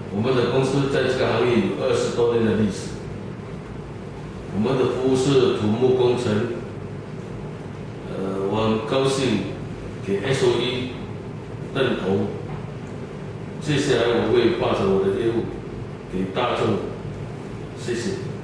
我们的公司在这个行业有20多年的历史。我们的服务是土木工程。我很高兴给 SOE 认同。接下来我会发展我的业务给大众，谢谢。